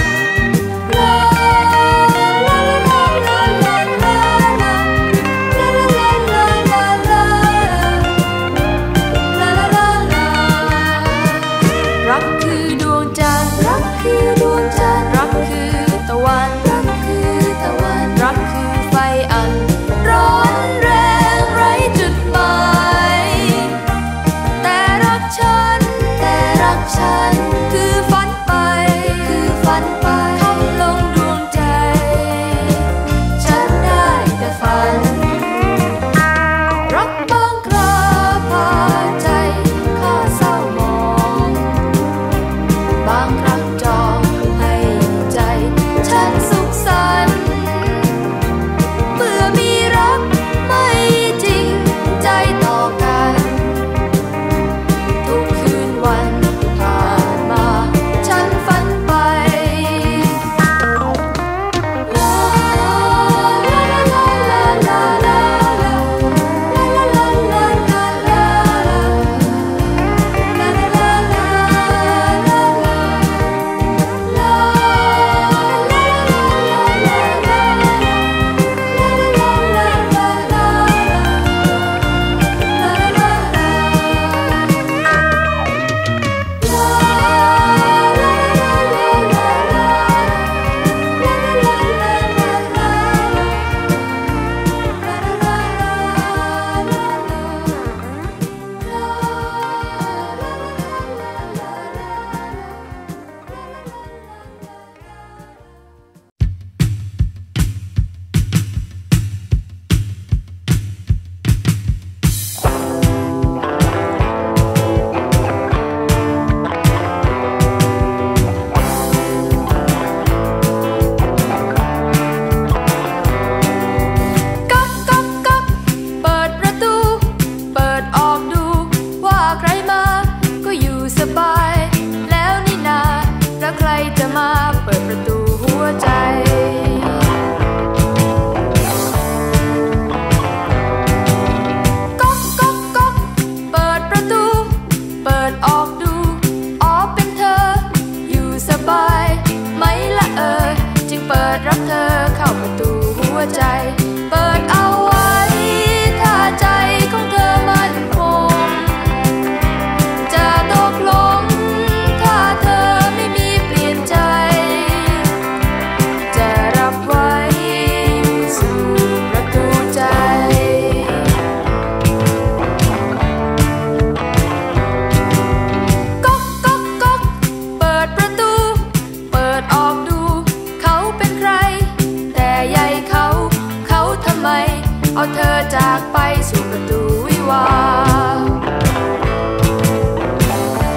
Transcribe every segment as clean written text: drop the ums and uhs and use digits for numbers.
เอาเธอจากไปสู่ประตูวิวาห์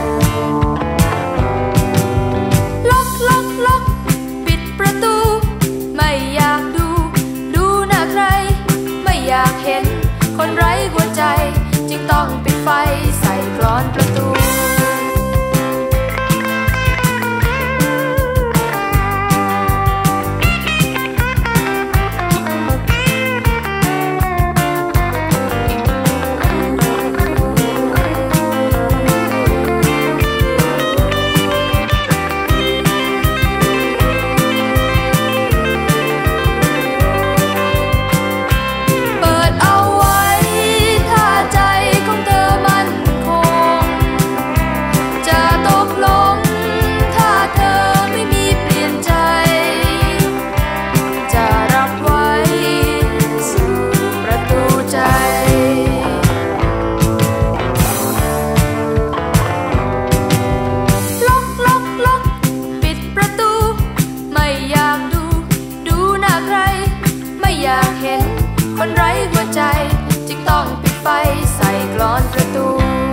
คนไร้หัวใจจึงต้องปิดไฟใส่กลอนประตู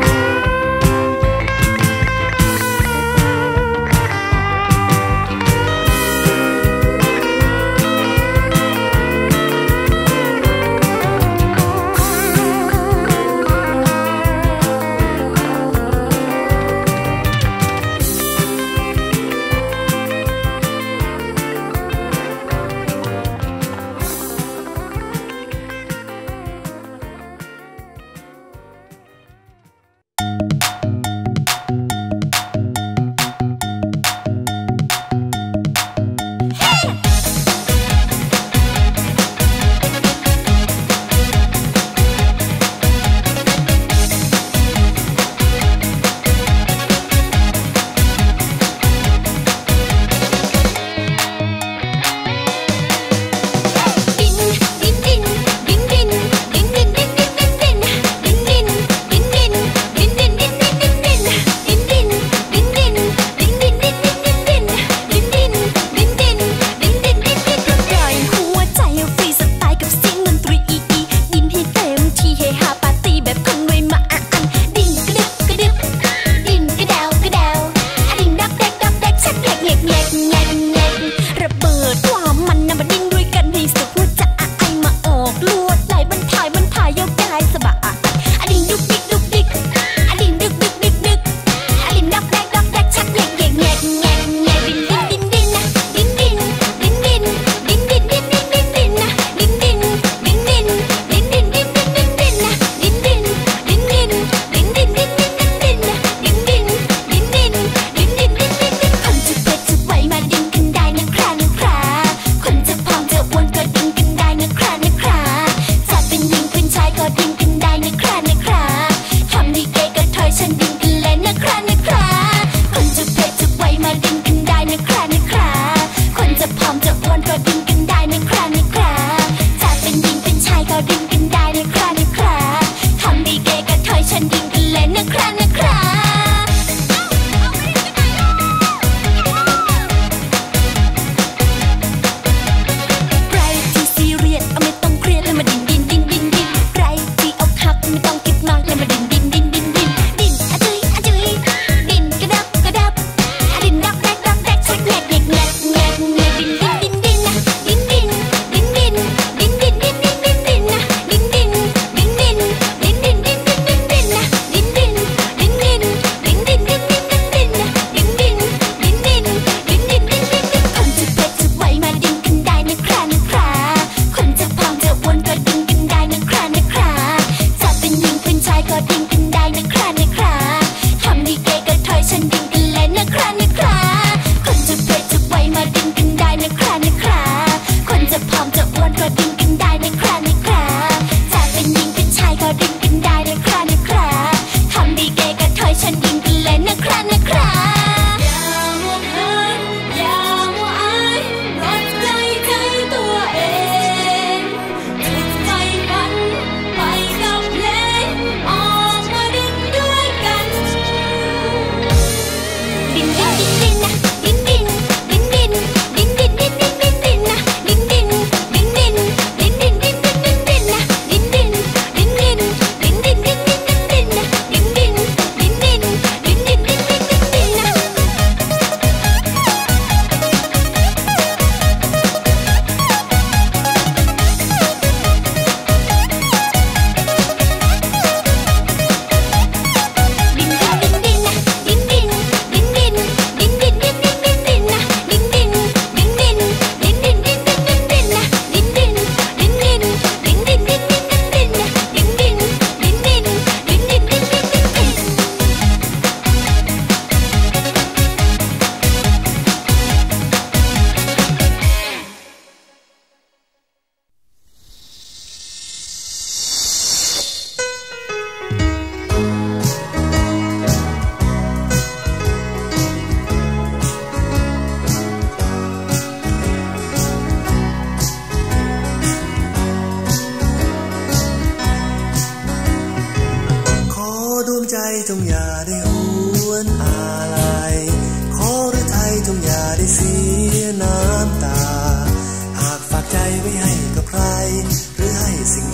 จงอย่าได้หวนอาลัยขอฤทัยจงอย่าได้เสียน้ำตาหากฝากใจไว้ให้กับใครหรือให้สิ่ง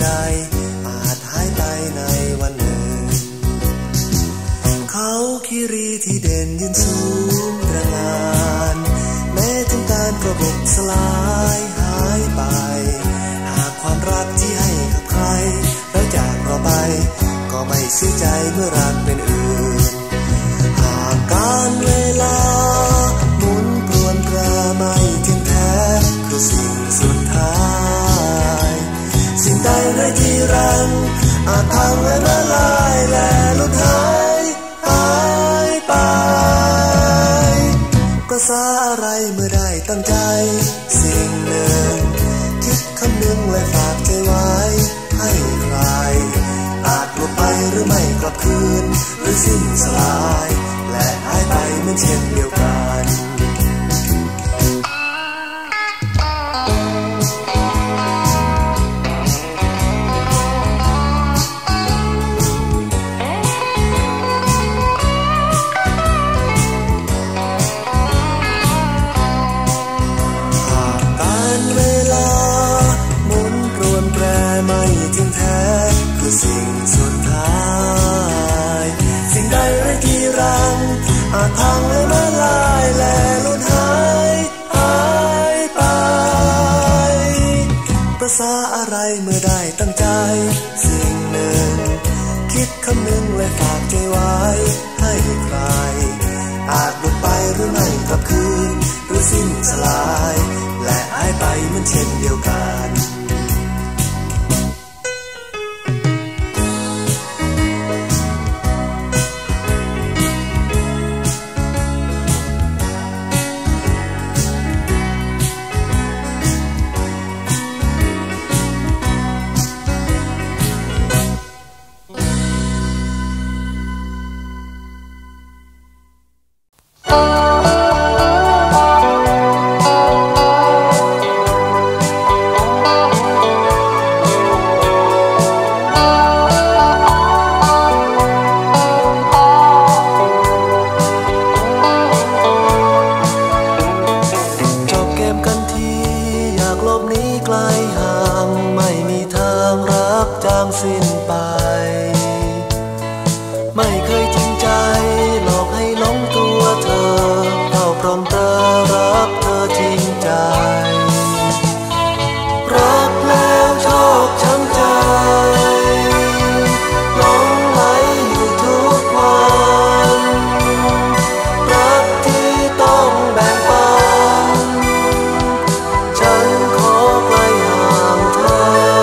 สลายหายไปหากความรักที่ให้กับใครแล้วจากเราไปก็ไม่เสียใจเมื่อรักเป็นอื่นหากการเวลาหมุนปรวนแปรไม่เที่ยงแท้คือสิ่งสุดท้ายสิ่งใดไร้ที่รังอาจพังและละลายและหลุดหายไปประสาอะไรเมื่อได้ตั้งใจสิ่งหนึ่งคิดคำนึงและฝากใจไว้ให้ใครอาจหลุดไปหรือไม่กลับคืนหรือสิ้นสลายและหายไปเหมือนเช่นเดียวกันสิ่งสุดท้ายสิ่งใดไร้ที่รังอาจพังและละลายและหลุดหายไปประสาอะไรเมื่อได้ตั้งใจสิ่งหนึ่งคิดคำนึงและฝากใจไว้ให้ใครอาจหลุดไปหรือไม่กลับคืนหรือสิ้นสลายและหายไปเหมือนเช่นเดียวกันสิ้นไปไม่เคยจริงใจหลอกให้หลงตัวเธอเฝ้าปรนเธอรักเธอจริงใจรักแล้วชอกช้ำใจหลงไหลอยู่ทุกวันรักที่ต้องแบ่งปันฉันขอไกลห่างเธอ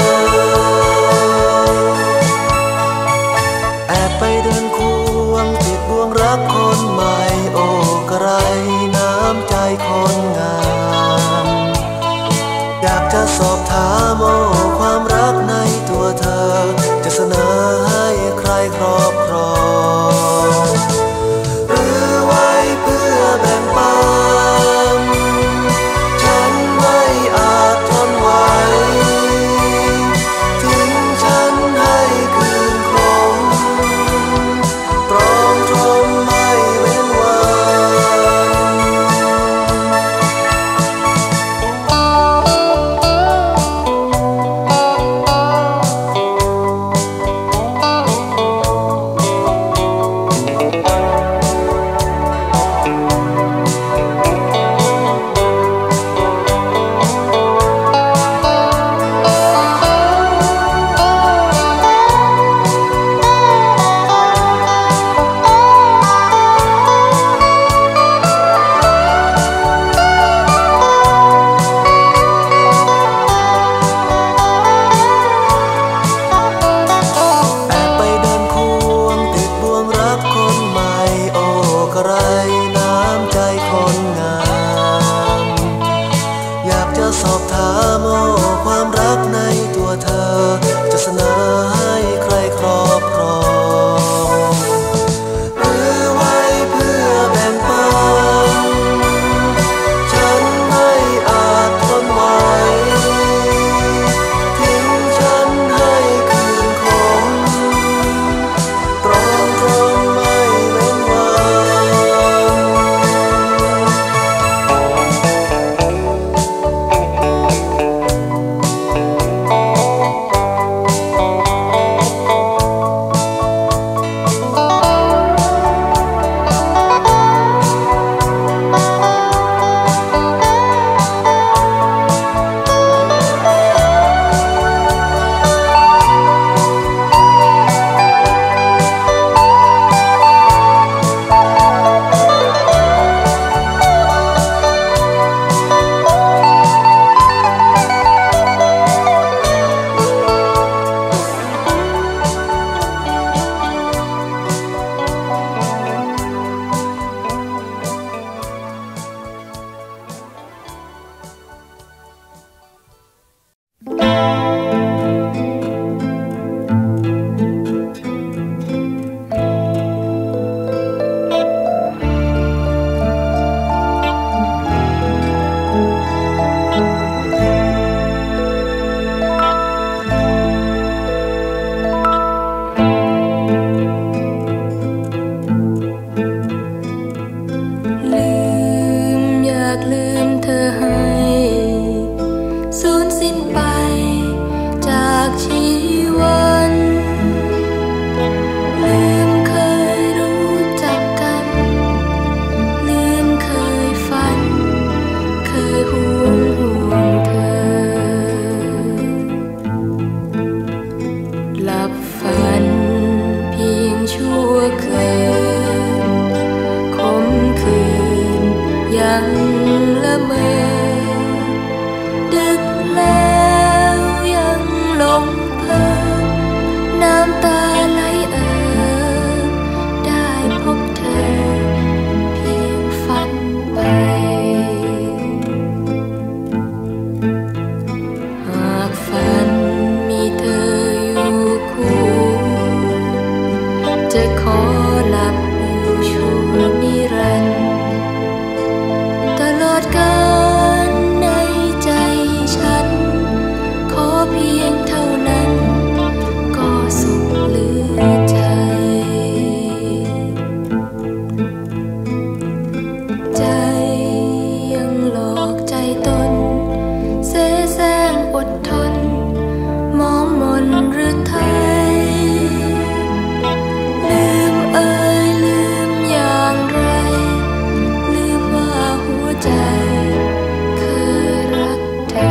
ไปเดินควงติดบ่วงรักคนใหม่โอ้กระไรน้ำใจคนงามอยากจะสอบถามโอ้ความรักในตัวเธอจะเสนอให้ใครครอบครองหรือไว้เพื่อแบ่งปันฉันไม่อาจทนไหวทิ้งฉันให้คืนคงตรอมตรมไม่เว้นวันมอดึกแล้วยังหลงเพ้อน้ำตาไหลได้พบเธอเพียงฝันไปหากฝันมีเธออยู่คู่จะขอหลับอยู่ชั่วนิรันดร์ตลอดกาลในใจฉันขอเพียงเท่านั้นก็สุขเหลือใจใจยังหลอกใจตนเสแสร้งอดทนมองมนหรือไทยลืมลืมอย่างไรลืมว่าหัวใจเคยรักเธอ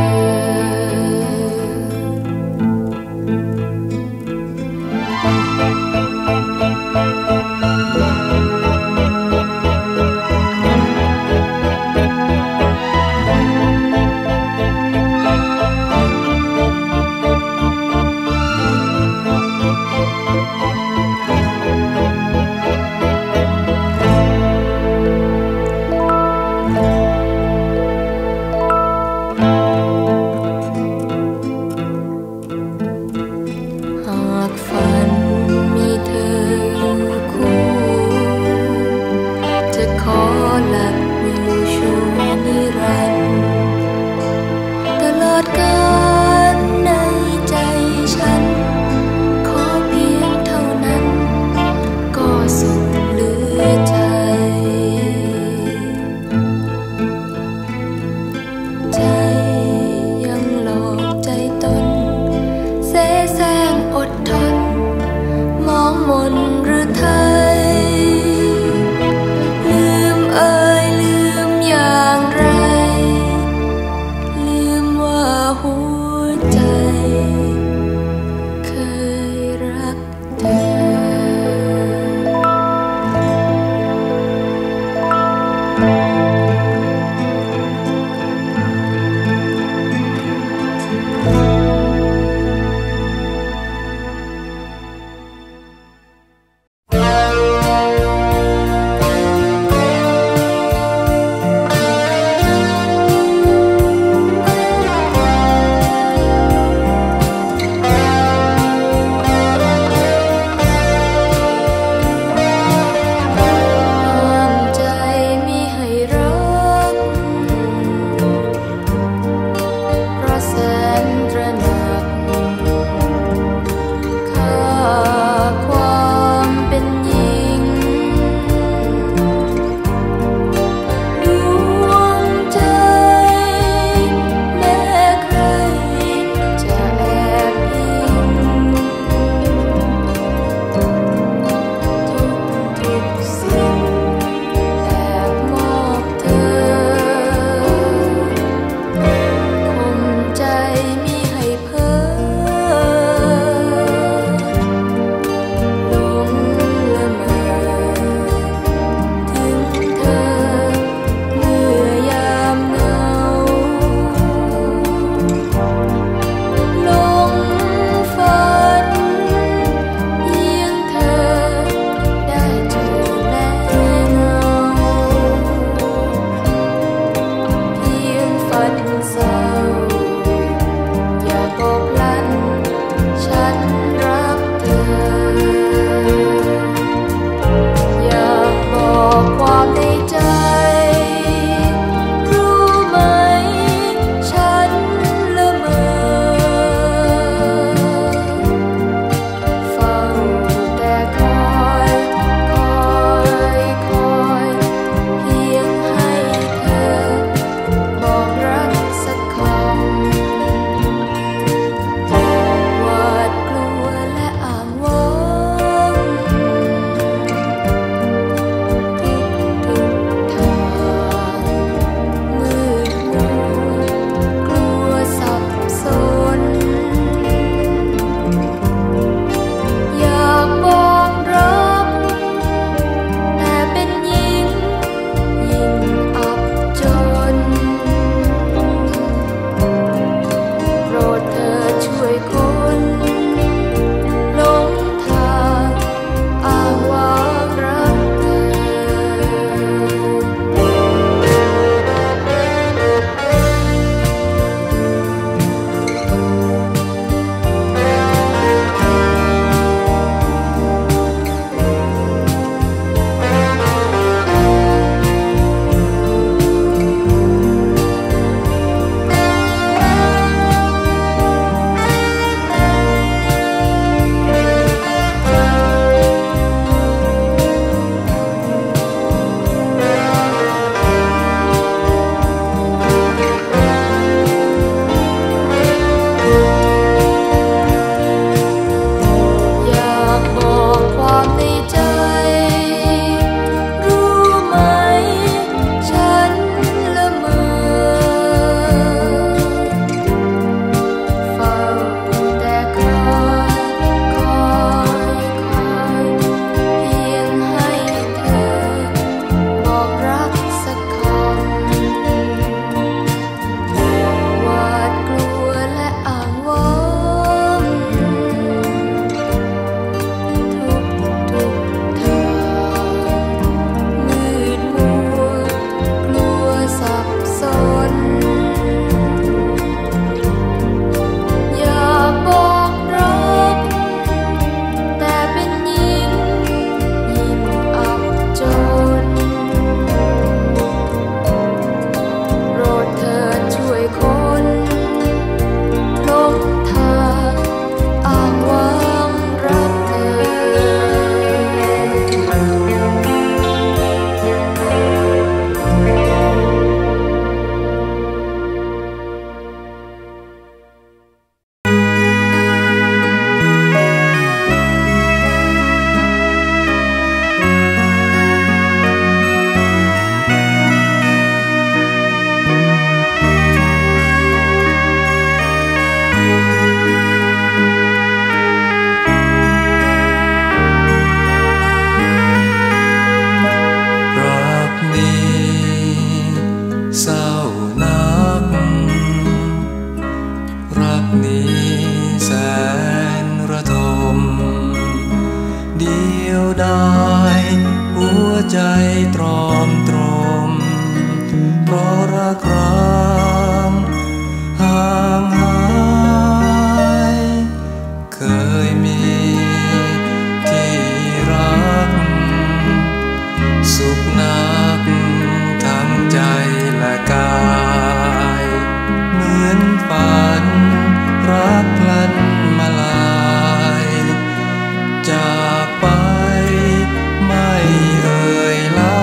ใจตรอมตรมเพราะรักร้างห่างหายเคยมีที่รักสุขนักทั้งใจและกายเหมือนฝันรักพลันมาลายจากไปไม่เอ่ยลา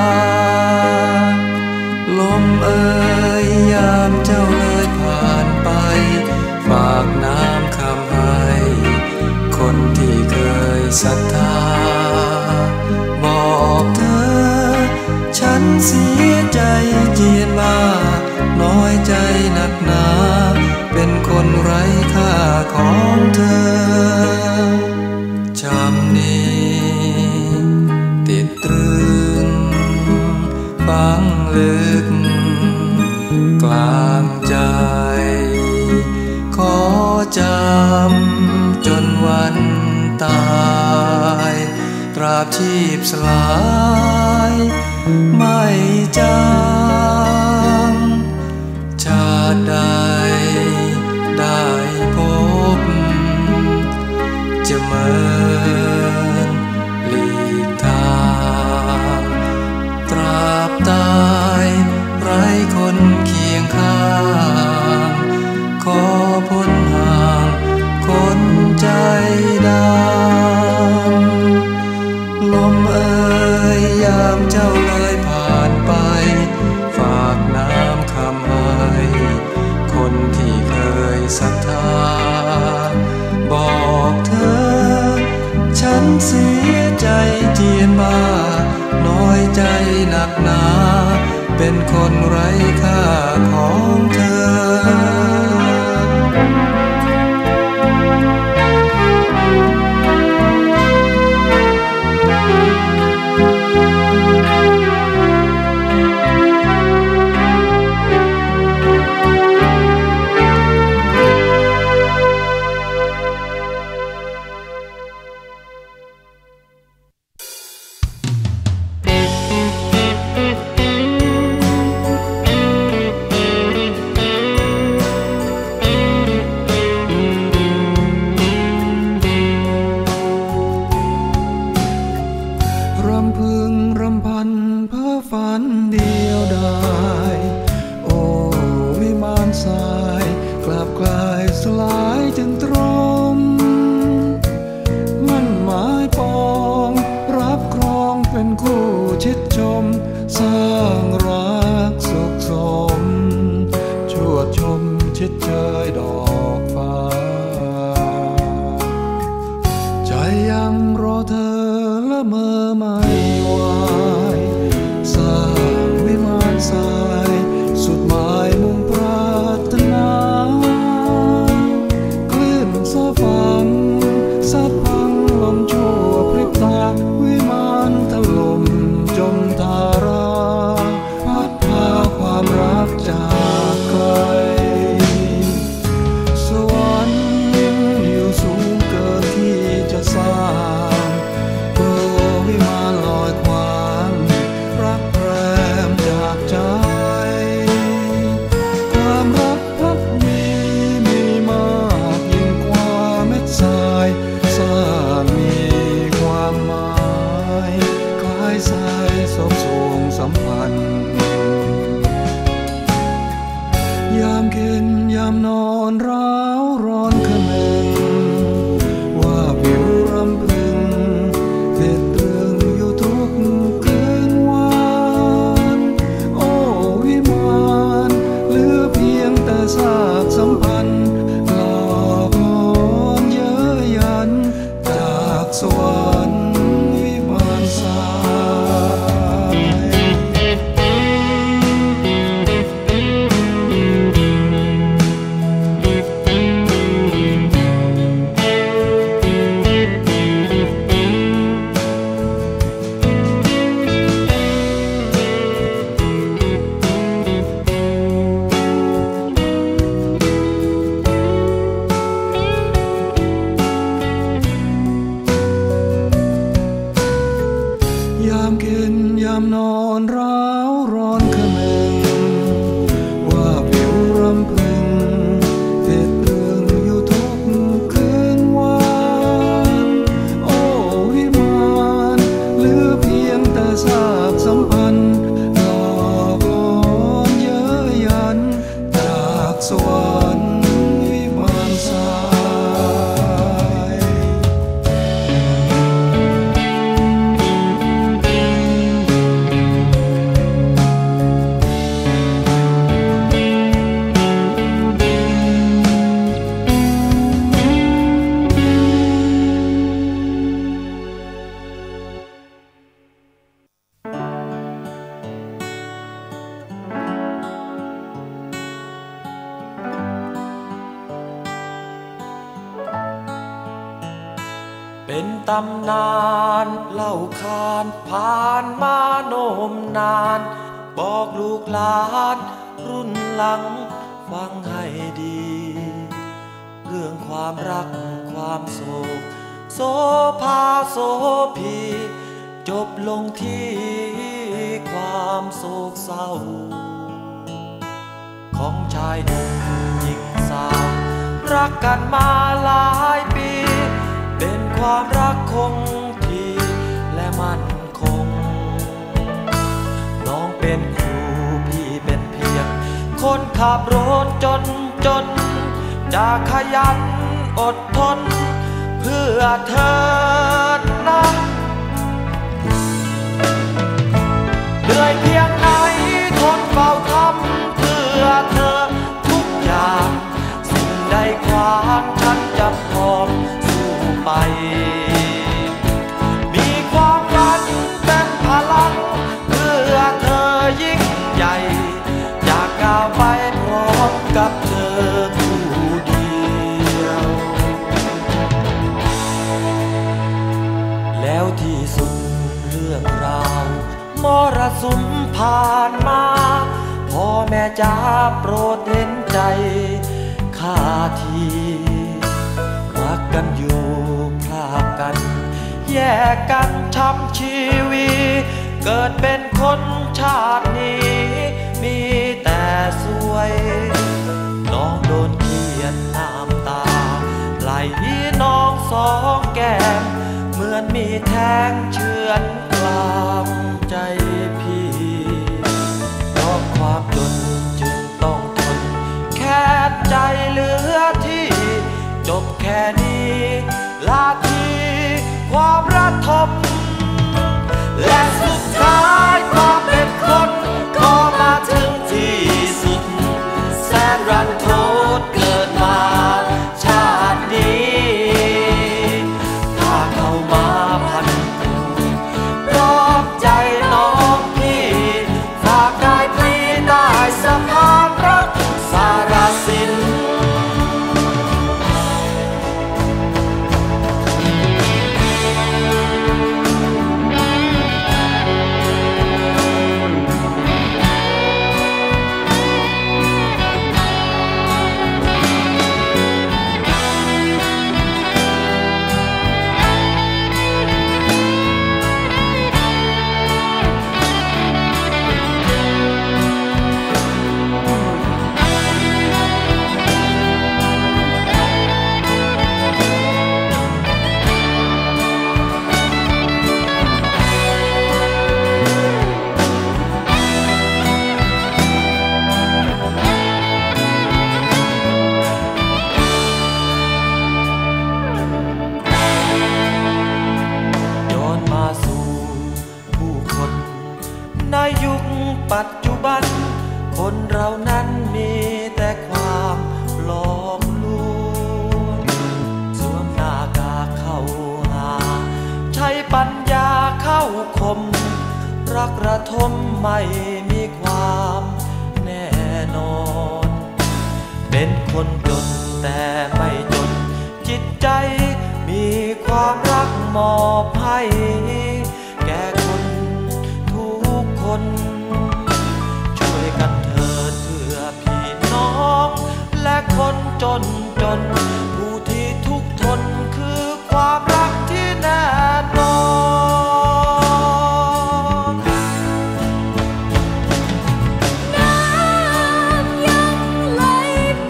ลมเอ่ยยามเจ้าเลยผ่านไปฝากน้ำคำให้คนที่เคยศรัทธาบอกเธอฉันเสียใจเจียนมาน้อยใจหนักหนาเป็นคนไร้ค่าของเธอจำนี้ติดตรึงฝังลึกกลางใจขอจำจนวันตายตราบชีพสลายไม่จางชาติใดได้พบจะเหมือนหลีกทางตราบตายไร้คนเคียงข้างขอพ้นห่างคนใจดำลมเอ่ยยามเจ้าเลยผ่านไปฝากน้ำคำให้คนที่เคยศรัทธาบอกเธอฉันเสียใจเจียนมาน้อยใจหนักหนาเป็นคนไร้ค่าของเธอเป็นตำนานเล่าขานผ่านมาโนมนานบอกลูกหลานรุ่นหลังฟังให้ดีเรื่องความรักความโศกโสภาโสพีจบลงที่ความโศกเศร้าของชายหนุ่มหญิงสาวรักกันมาหลายปีเป็นความรักคงที่และมั่นคงน้องเป็นครูพี่เป็นเพียงคนขับรถจนจะขยันอดทนเพื่อเธอนะเหนื่อยเพียงไหนทนเฝ้าทำเพื่อเธอทุกอย่างสิ่งใดขวางฉันจะพร้อมสู้ไปมีความฝันเป็นพลังเพื่อเธอยิ่งใหญ่อยากก้าวไปพร้อมกับเธอผู้เดียวแล้วที่สุดเรื่องราวมรสุมผ่านมาพ่อแม่จ๋าโปรดเห็นใจข้าทีรักกันอยู่พลากกันแยกกันช้ำชีวิตเกิดเป็นคนชาตินี้มีแต่สวยน้องโดนเขียนน้ำตาไหลน้องสองแก้มเหมือนมีแทงเฉือนกลางใจพี่เพราะความจนจึงต้องทนแค่ใจเหลือที่จบแค่นี้ลาทีความระทมและสุดท้ายความเป็นคนก็มาถึงที่สุดแสนรันทดเกิดมาชาตินี้ถ้าเข้ามาพันผูกรอบใจน้องพี่ฝากกายพลีใต้สะพานรักสารสินในยุคปัจจุบันคนเรานั้นมีแต่ความหลอกลวงสวมหน้ากากเข้าหาใช้ปัญญาเข้าคมรักระทมไม่มีความแน่นอนเป็นคนจนแต่ไม่จนจิตใจมีความรักมอบให้แก่คนทุกคนช่วยกันเถิดเพื่อพี่น้องและคนจนผู้ที่ทุกข์ทนคือความรักที่แน่นอนน้ำยังไหลไป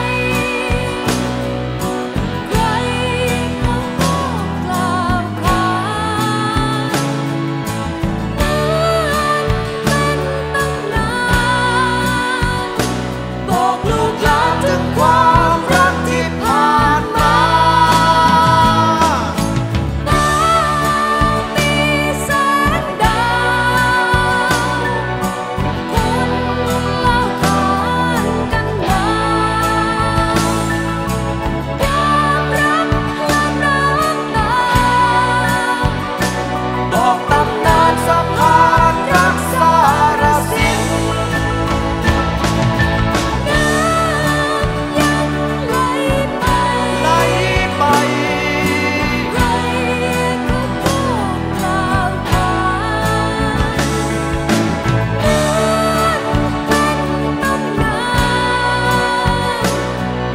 ใครเขาก็กราบขานเป็นตำนานบอกลูกหลานถึงความรักที่ผ่าน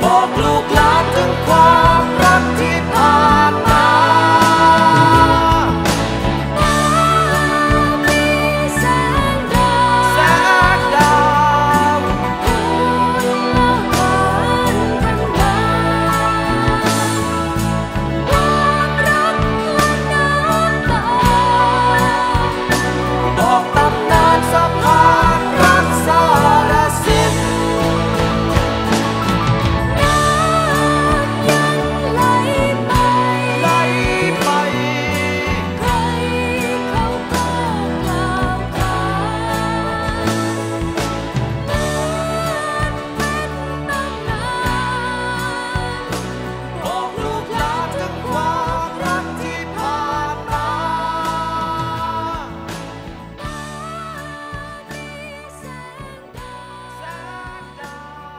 บอกลูกหลานถึงความรักที่ผ่านมาแสงดาวคุณละหวานกันมาความรักและน้ำตาบอกตำนานสะพานรักสารสินไหลไปใครเขาก็กล่าวขานเป็นตำนานบอกลูกหลานถึงความรักที่ผ่านมาแสงดาว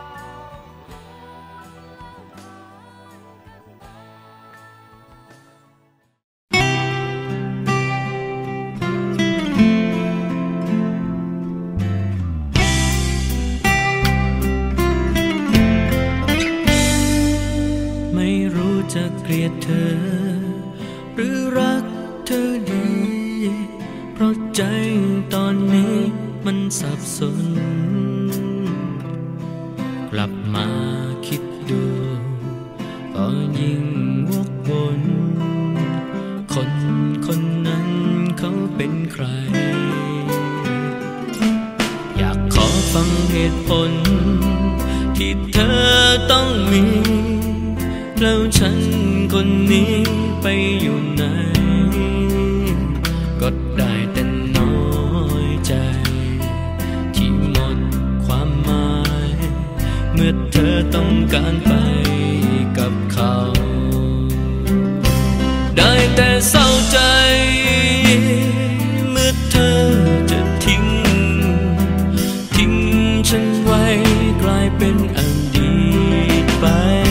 ไม่รู้จะเกลียดเธอหรือรักเธอดีเพราะใจตอนนี้มันสับสนกลับมาคิดดูก็ยิ่งวกวนคนคนนั้นเขาเป็นใครอยากขอฟังเหตุผลที่เธอต้องมีแล้วฉันคนนี้ไปอยู่ไหนก็ได้แต่น้อยใจที่หมดความหมายเมื่อเธอต้องการไปกับเขาได้แต่เศร้าใจเมื่อเธอจะทิ้งฉันไว้กลายเป็นอดีตไป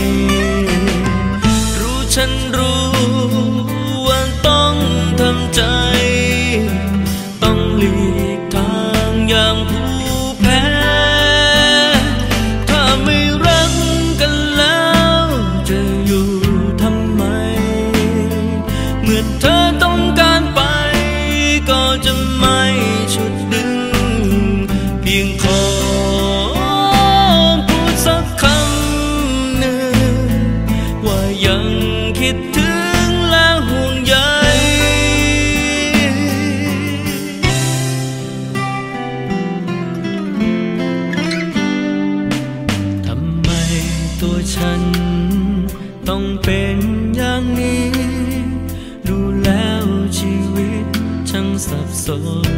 ฉันรู้ว่าต้องทำใจต้องหลีกทางอย่างผู้แพ้ถ้าไม่รักกันแล้วจะอยู่ทำไมเมื่อเธอต้องการไปก็จะไม่ฉุดดึงเพียงขอพูดสักคำหนึ่งว่ายังคิดถึงและห่วงใยทำไมตัวฉันต้องเป็นอย่างนี้ดูแล้วชีวิตช่างสับสน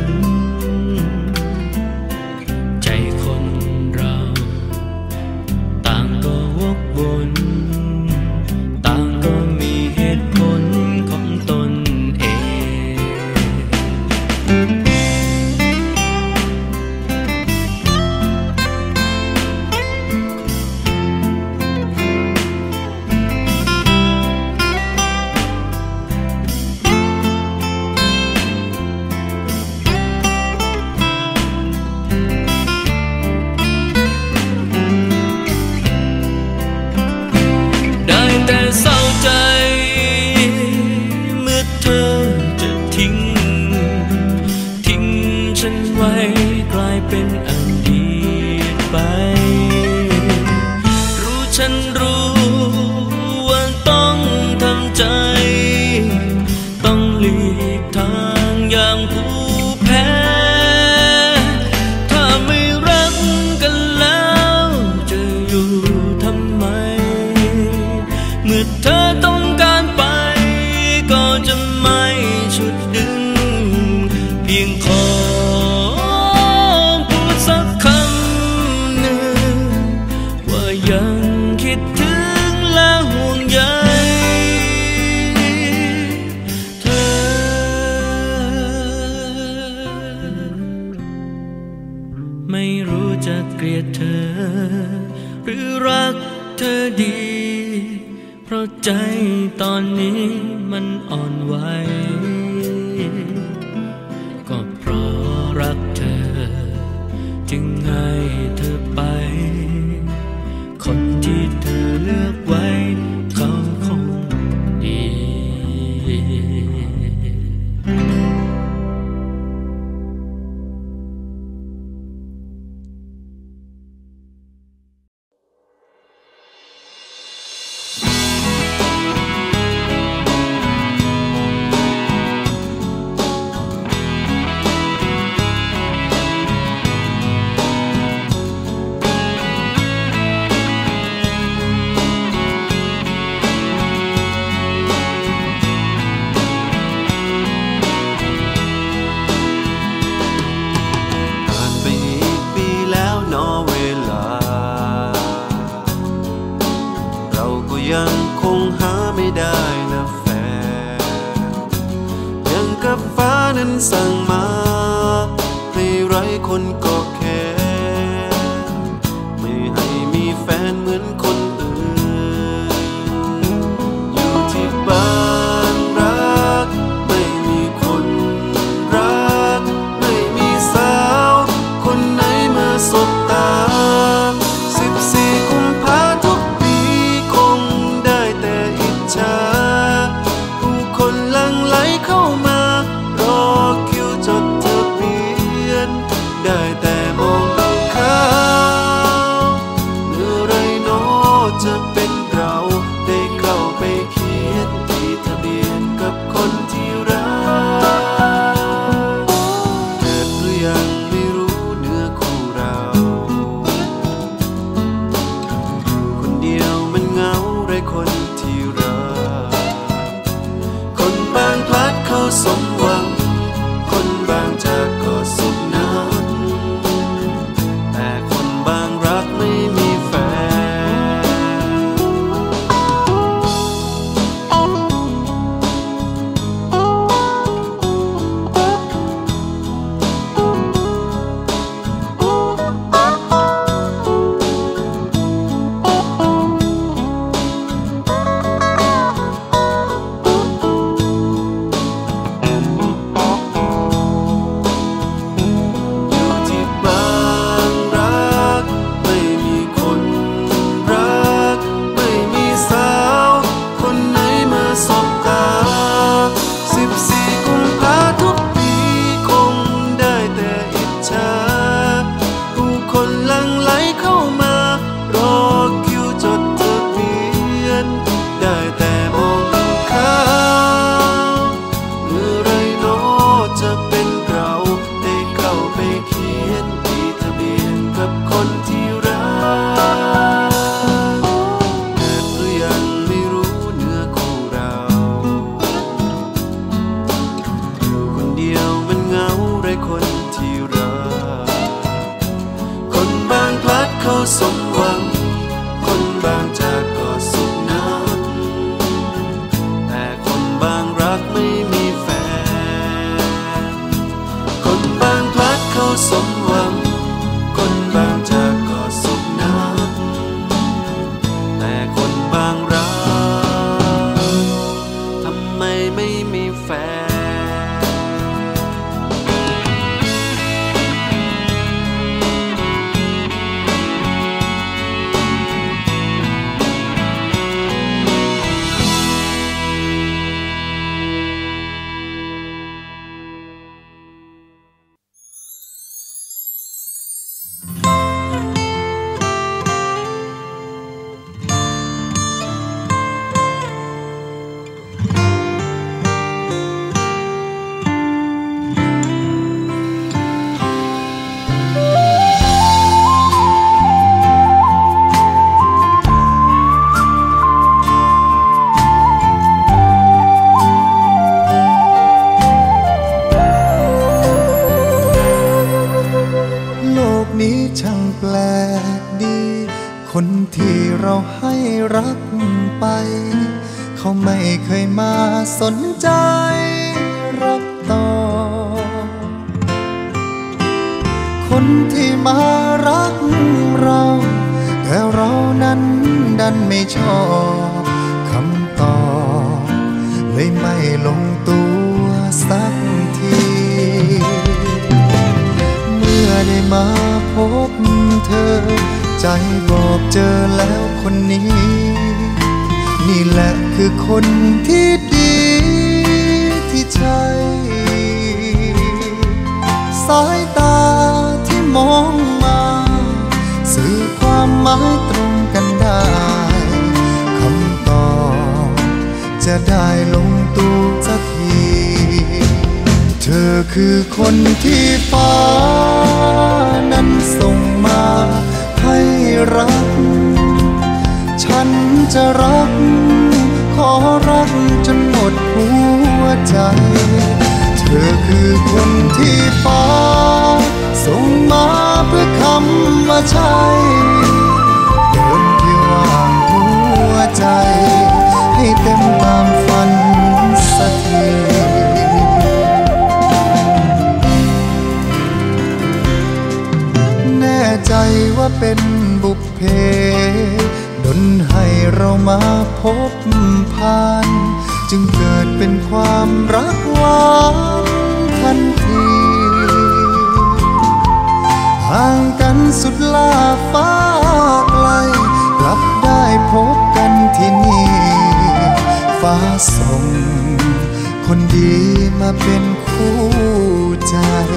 ใจคนเราต่างก็วกวนต่างก็มีเหตุผลของตนเองได้แต่เศร้าใจเมื่อเธอจะทิ้งฉันไว้กลายเป็นอดีตไปฉันรู้ว่าต้องทำใจต้องหลีกทางอย่างผู้แพ้ถ้าไม่รักกันแล้วจะอยู่ทำไมเมื่อเธอต้องการไปก็จะไม่ฉุดดึงเพียงขอพูดสักคำหนึ่งว่ายังคิดถึงและห่วงใยเธอไม่รู้จะเกลียดเธอหรือรักเธอดีเพราะใจตอนนี้มันอ่อนไหวก็เพราะรักเธอจึงให้เธอไปคนที่เธอสั่งมาให้ไร้คนก็แค่ไม่ให้มีแฟนเหมือนคนอื่นอยู่ที่บ้านรักไม่มีคนรักไม่มีสาวคนไหนมาสบตา14 กุมภาทุกปีคงได้แต่อิจฉาผู้คนหลั่งไหลเข้ามารอคิวจดทะเบียนได้แต่มองดูข่าวเมื่อไรโน้จะเป็นเราได้เข้าไปเขียนที่ทะเบียนกับคนที่รักเกิดหรือยังไม่รู้เนื้อคู่เราคนเดียวมันเหงาไร้คนที่รักคนบางพลัดเขาสมหวังคนบางจากก็สุขน้ำแต่คนบางรักไม่มีแฟนอยู่ที่บ้านรักไม่มีคนรักไม่มีสาวคนไหนมาสบตา14 กุมภาทุกปีคงได้แต่อิจฉาผู้คนหลั่งไหลเข้ามารอคิวจดทะเบียนได้แต่มองดูข่าวเมื่อไรโน้จะเป็นเราได้เข้าไปเขียนที่ทะเบียนกับคนที่รักเกิดหรือยังไม่รู้เนื้อคู่เราอยู่คนเดียวมันเหงาไร้คนที่รักคนบางพลัดเขาสมหวังคนบางจากก็สุขน้ำแต่คนบางรักไม่มีแฟนคนบางพลัดเขาสมหวังคนบางจากก็สุขน้ำแต่คนบางรักทำไมไม่มีแฟนคนที่เราให้รักไปเขาไม่เคยมาสนใจรักต่อคนที่มารักเราแต่เรานั้นดันไม่ชอบคำตอบเลยไม่ลงตัวสักทีเมื่อได้มาพบเธอใจบอกเจอแล้วคนนี้นี่แหละคือคนที่ดีที่ใช่สายตาที่มองมาสื่อความหมายตรงกันได้คำตอบจะได้ลงตัวสักทีเธอคือคนที่ฟ้านั้นส่งมาให้รักฉันจะรักขอรักจนหมดหัวใจเธอคือคนที่ฟ้าส่งมาเพื่อคำว่าใช่เดินที่ว่างหัวใจให้เต็มตามฝันสักทีมาพบผ่านจึงเกิดเป็นความรักหวานทันทีห่างกันสุดลาฟ้าไกลกลับได้พบกันที่นี่ฟ้าส่งคนดีมาเป็นคู่ใจ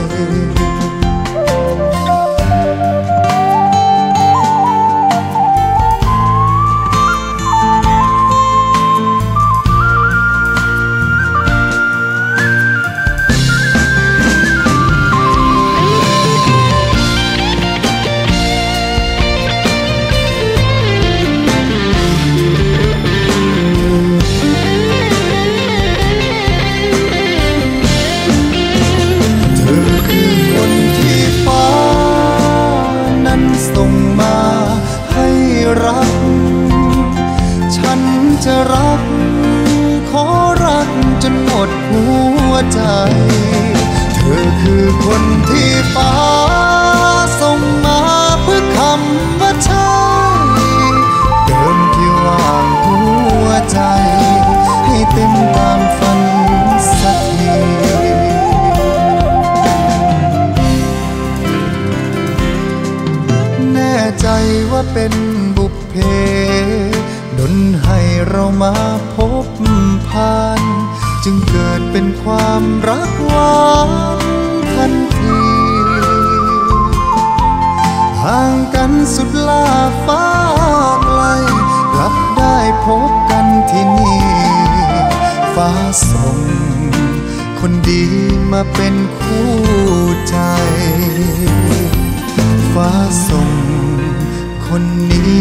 รักฉันจะรักขอรักจนหมดหัวใจเธอคือคนที่ฟ้าส่งมาเพื่อคำว่าใช่เดิมที่ว่างหัวใจให้เต็มตามฝันสักทีแน่ใจว่าเป็นเพดลให้เรามาพบผ่านจึงเกิดเป็นความรักหวานทันทีห่างกันสุดลาฟ้าไกลกลับได้พบกันที่นี่ฟ้าส่งคนดีมาเป็นคู่ใจฟ้าส่งคนนี้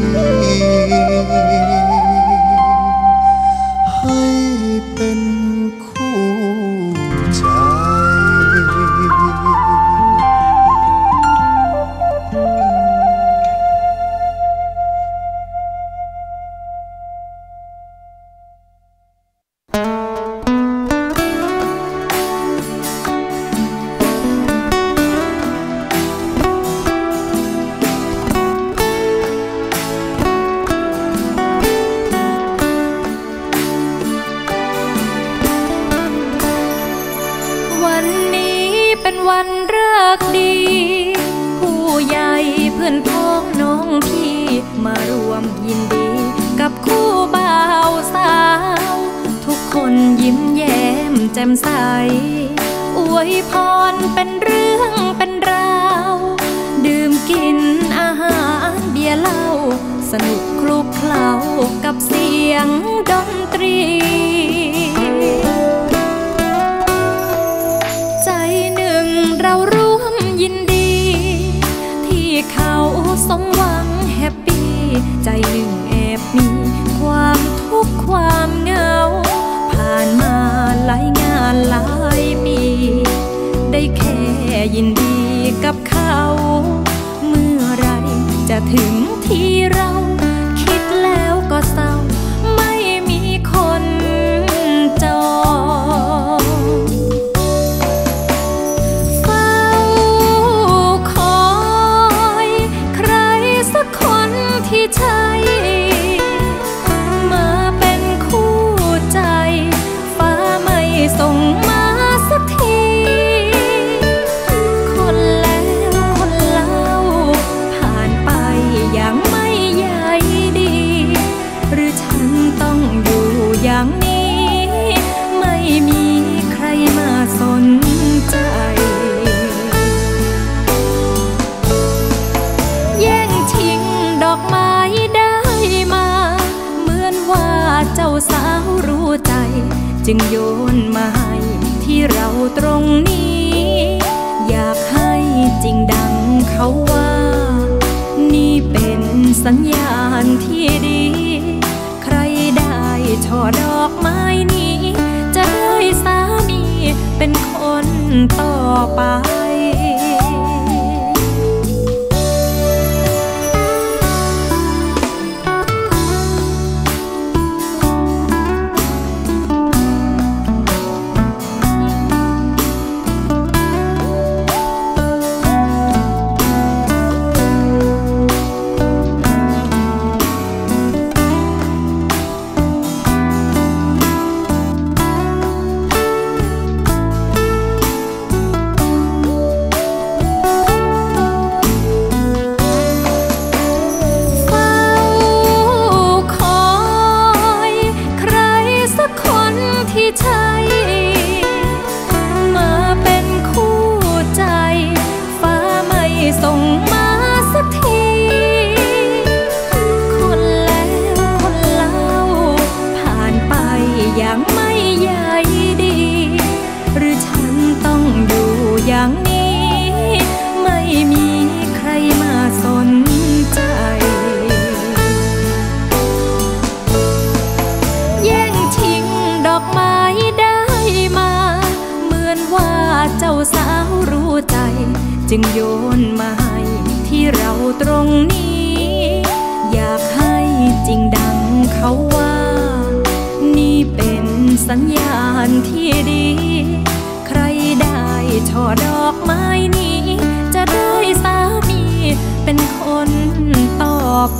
ให้เป็นคู่ใจวันเลิกดีผู้ใหญ่เพื่อนพ้องน้องพี่มารวมยินดีกับคู่บ่าวสาวทุกคนยิ้มแย้มแจ่มใสอวยพรเป็นเรื่องเป็นราวดื่มกินอาหารเบียร์เหล้าสนุกคลุกเคล้ากับเสียงดนตรีเราร่วมยินดีที่เขาสมหวังแฮปปี้ใจหนึ่งแอบมีความทุกข์ความเหงาผ่านมาหลายงานหลายปีได้แค่ยินดีกับเขาเมื่อไรจะถึงที่เราคิดแล้วก็เศร้าไม่มีคนจองที่ใช่มาเป็นคู่ใจฟ้าไม่ส่งมาสักทีคนแล้วคนเล่าผ่านไปอย่างไม่ใยดีหรือฉันต้องอยู่อย่างนี้ไม่มีใครมาสนใจดอกไม้ได้มาเหมือนว่าเจ้าสาวรู้ใจจึงโยนมาให้ที่เราตรงนี้อยากให้จริงดังเขาว่านี่เป็นสัญญาณที่ดีใครได้ช่อดอกไม้นี้จะได้สามีเป็นคนต่อไปจึงโยนมาให้ที่เราตรงนี้อยากให้จริงดังเขาว่านี่เป็นสัญญาณที่ดีใครได้ช่อดอกไม้นี้จะได้สามีเป็นคนต่อไป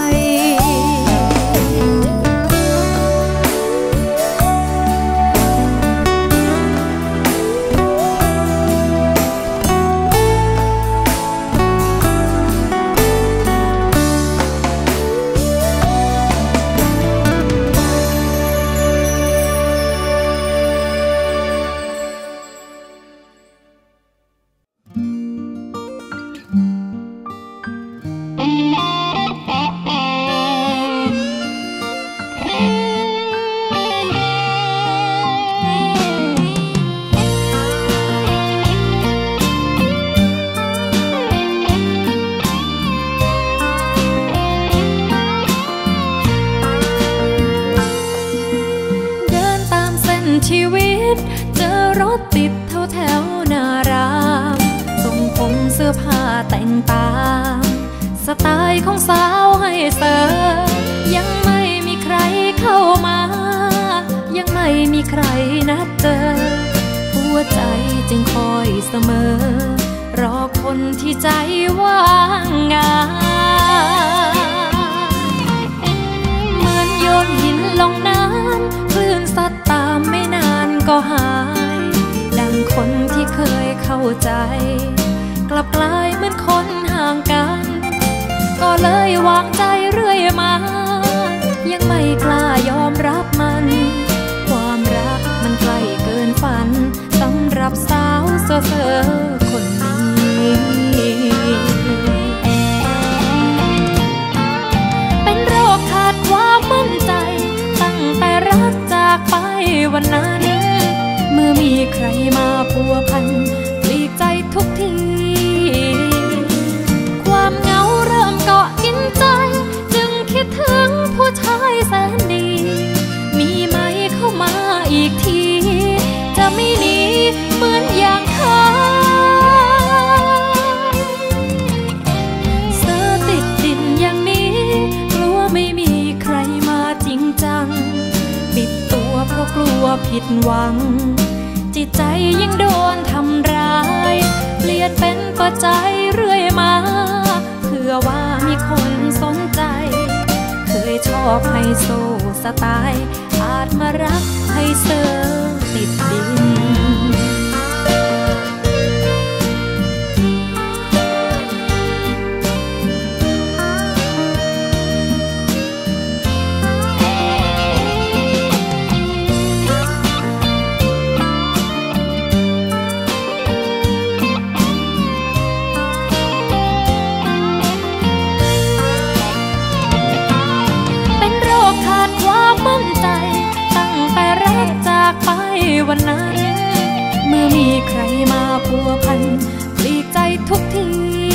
ชีวิตเจอรถติดแถวหน้ารามส่งผมเสื้อผ้าแต่งตามสไตล์ของสาวให้เสิร์ฟยังไม่มีใครเข้ามายังไม่มีใครนัดเจอหัวใจจึงคอยเสมอรอคนที่ใจว่างงานเหมือนโยนหินลงน้ำคลื่นซัดตามไม่นานก็หายดังคนที่เคยเข้าใจกลับกลายเหมือนคนห่างกันก็เลยวางใจเรื่อยมายังไม่กล้ายอมรับมันความรักมันใกล้เกินฝันสำหรับสาวเซ่อคนนี้เป็นโรคขาดความมั่นใจตั้งแต่รักจากไปวันนั้นเมื่อมีใครมาพัวพันปลีกใจทุกทีความเหงาเริ่มเกาะกินใจจึงคิดถึงผู้ชายแสนดีมีไหมเข้ามาอีกทีจะไม่หนีเหมือนอย่างเคยเสื้อติดดินอย่างนี้กลัวไม่มีใครมาจริงจังปิดตัวเพราะกลัวผิดหวังจิตใจยิ่งโดนทำร้ายเปลี่ยนเป็นเปิดใจเรื่อยมาเพื่อว่ามีคนสนใจเคยชอบไฮโซสไตล์อาจมารักไฮเซอร์ติดดินวันนั้นเมื่อมีใครมาพัวพันปลีกใจทุกที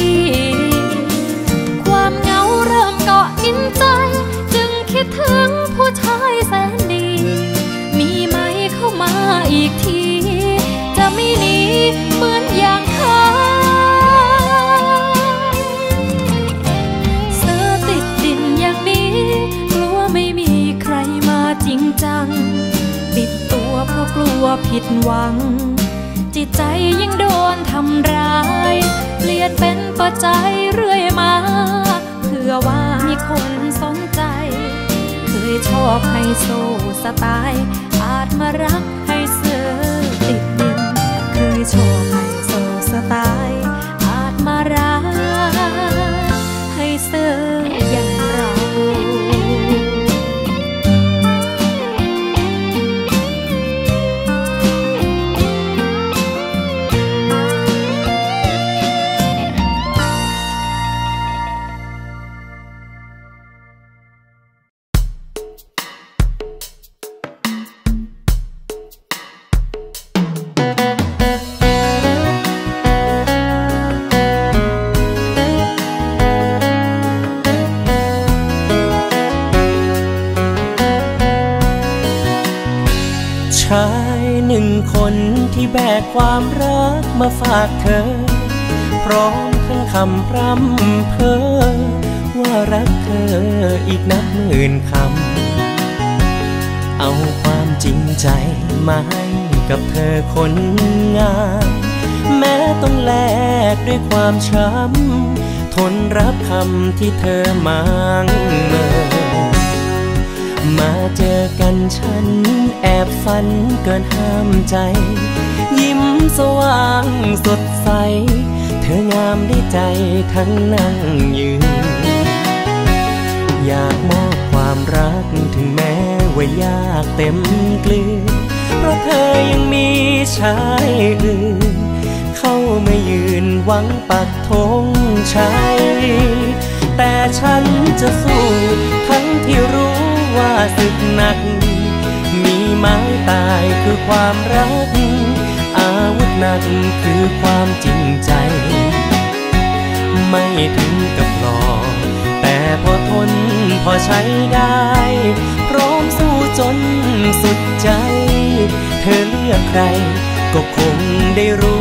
ความเหงาเริ่มเกาะกินใจจึงคิดถึงผู้ชายแสนดีมีไหมเข้ามาอีกทีจะไม่หนีเหมือนอย่างเคยเสื้อติดดินอย่างนี้กลัวไม่มีใครมาจริงจังปิดตัวเพราะกลัวผิดหวังจิตใจยิ่งโดนทำร้ายเปลี่ยนเป็นเปิดใจเรื่อยมาเพื่อว่ามีคนสนใจเคยชอบไฮโซสไตล์อาจมารักไฮเซอร์ติดดินเคยชอบไฮโซสไตล์อาจมารักไฮเซอร์อย่างเราชายหนึ่งคนที่แบกความรักมาฝากเธอพร้อมทั้งคำพร่ำเพ้อว่ารักเธออีกนับหมื่นคำเอาความจริงใจมาให้กับเธอคนงามแม้ต้องแลกด้วยความช้ำทนรับคำที่เธอมางเมินมาเจอกันฉันแอบฝันเกินห้ามใจยิ้มสว่างสดใสเธองามได้ใจทั้งนั่งยืนอยากมอบความรักถึงแม้ว่ายากเต็มกลืนเพราะเธอยังมีชายอื่นเข้ามายืนหวังปักธงชัยแต่ฉันจะสู้ทั้งที่รู้ว่าศึกหนักมีไม้ตายคือความรักอาวุธหนักคือความจริงใจไม่ถึงกับหลอกแต่พอทนพอใช้ได้พร้อมสู้จนสุดใจเธอเลือกใครก็คงได้รู้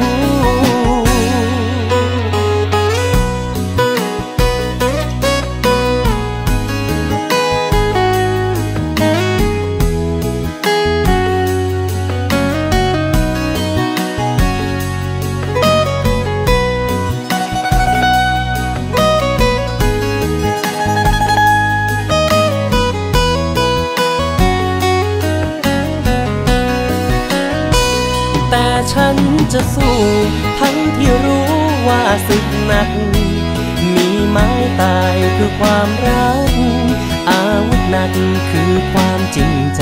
ฉันจะสู้ทั้งที่รู้ว่าศึกหนักมีไม้ตายคือความรักอาวุธหนักคือความจริงใจ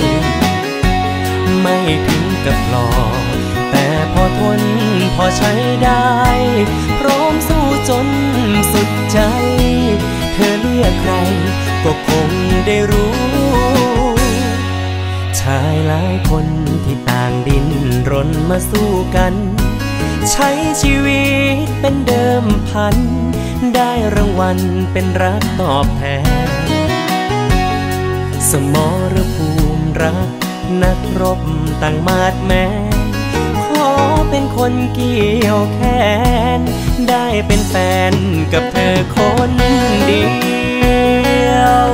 ไม่ถึงกับหลอกแต่พอทนพอใช้ได้พร้อมสู้จนสุดใจเธอเลือกใครก็คงได้รู้ชายหลายคนที่ต่างดิ้นรนมาสู้กันใช้ชีวิตเป็นเดิมพันได้รางวัลเป็นรักตอบแทนสมรภูมิรักนักรบต่างมาดแม้ขอเป็นคนเกี่ยวแขนได้เป็นแฟนกับเธอคนเดียว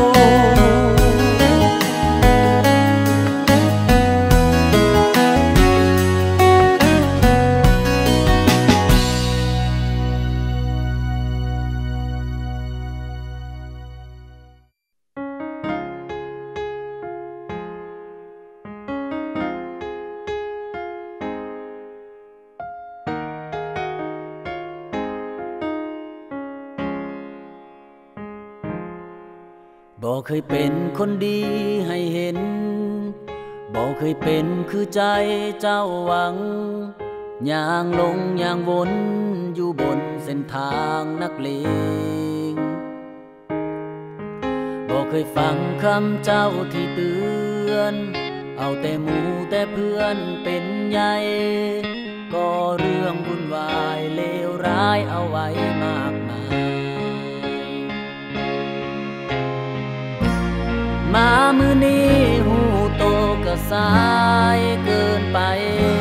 บ่เคยเป็นคนดีให้เห็นบ่เคยเป็นคือใจเจ้าหวังย่างลงย่างวนอยู่บนเส้นทางนักเลงบ่เคยฟังคำเจ้าที่เตือนเอาแต่หมู่แต่เพื่อนเป็นใหญ่ก็เรื่องวุ่นวายเลวร้ายเอาไว้มากมายมามื้อนี้หูโตก็สายเกินไป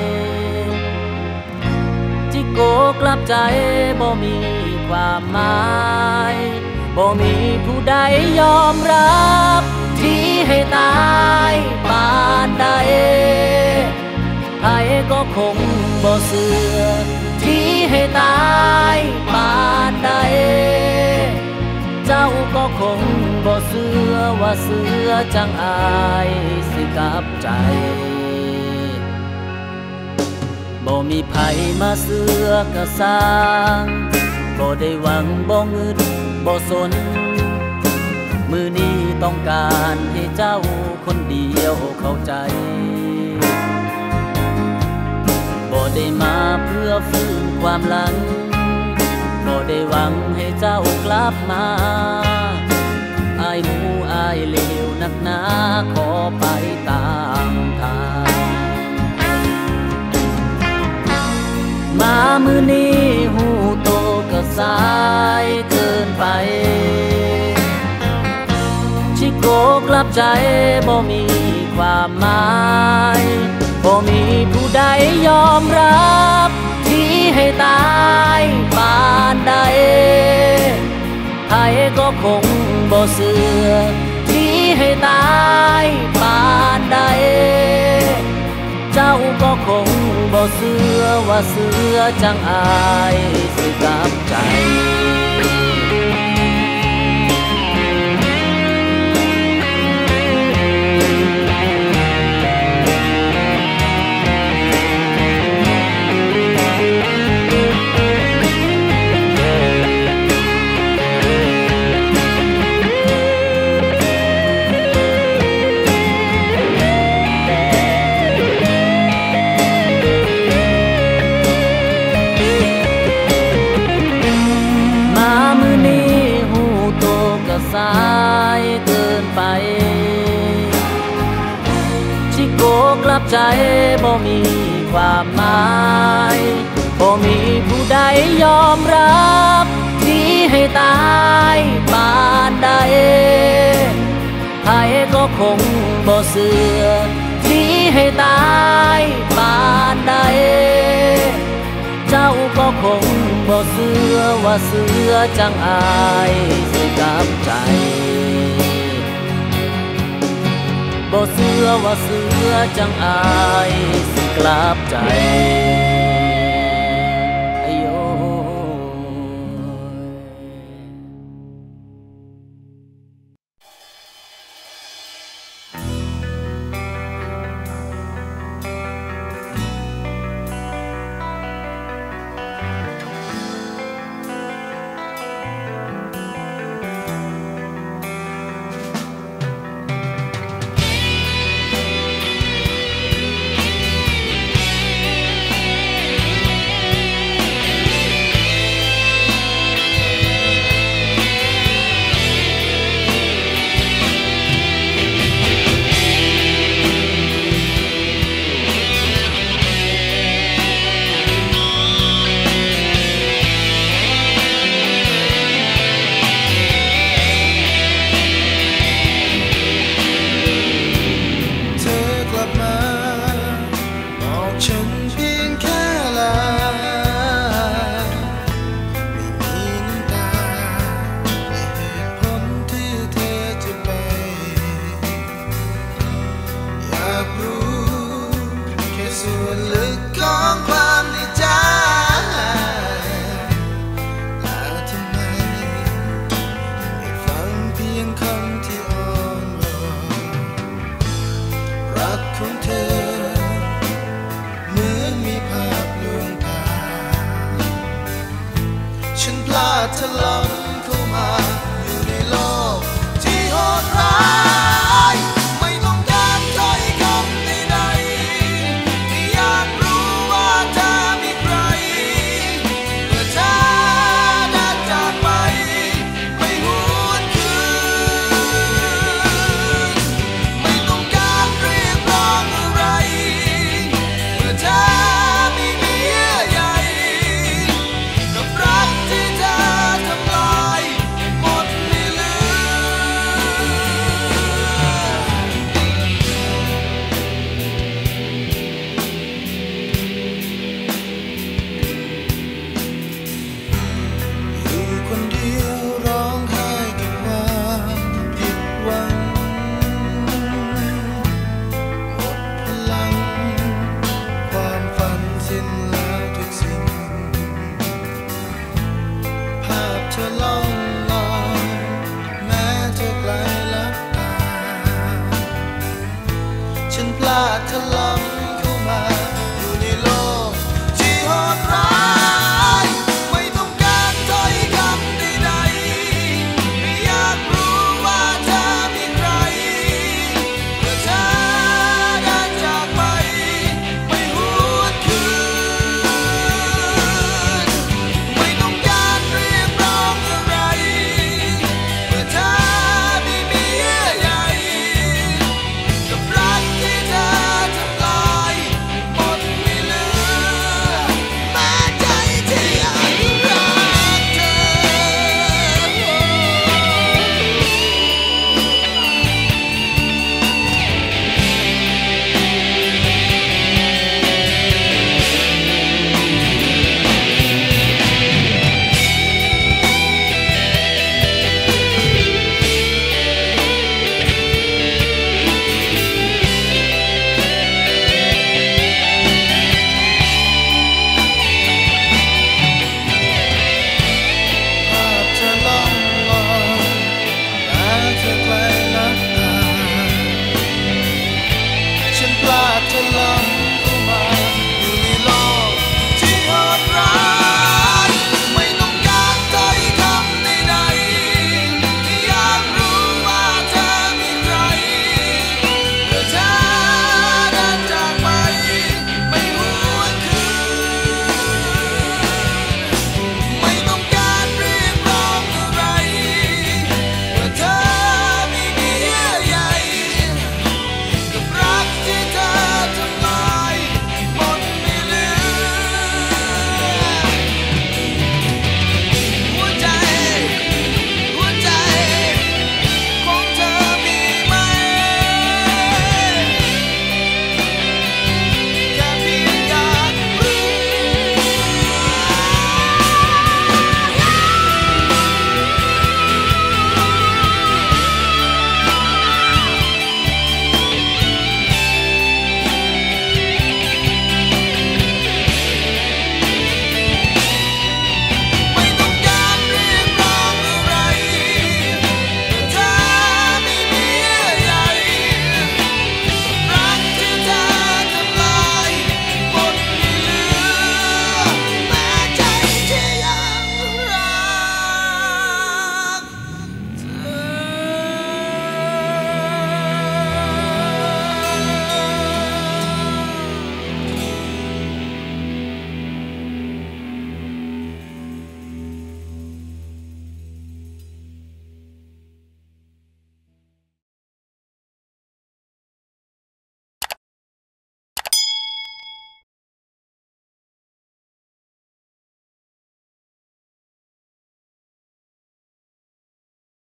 จิโกกลับใจบ่มีความหมายบ่มีผู้ใดยอมรับที่ให้ตายปานใดใครก็คงบ่เชื่อที่ให้ตายปานใดเจ้าก็คงบ่เชื่อว่าเสือจังอายสิกลับใจบ่มีไผมาเสือกะสร้างบ่ได้หวังบ่งึดบ่สนมื้อนี้ต้องการให้เจ้าคนเดียวเข้าใจบ่ได้มาเพื่อฟื้นความหลังบ่ได้หวังให้เจ้ากลับมาอายหูอายเลวนักหนาขอไปตามทางมามื้อนี้หูโตก็สายเกินไปชิโกกลับใจบ่มีความหมายบ่มีผู้ใดยอมรับที่ที่ให้ตายปานใดไผก็คงบ่เชื่อที่ให้ตายปานใดเจ้าก็คงบ่เชื่อว่าเสือจังอายสิกลับใจสายเกินไปชิโกกลับใจบ่มีความหมายบ่มีผู้ใดยอมรับที่ให้ตายปานใดไผก็คงบ่เชื่อที่ให้ตายปานใดเจ้าก็คงบ่เชื่อว่าเสือจังอายสิกลับใจบ่เชื่อว่าเสือจังอายสิกลับใจทลา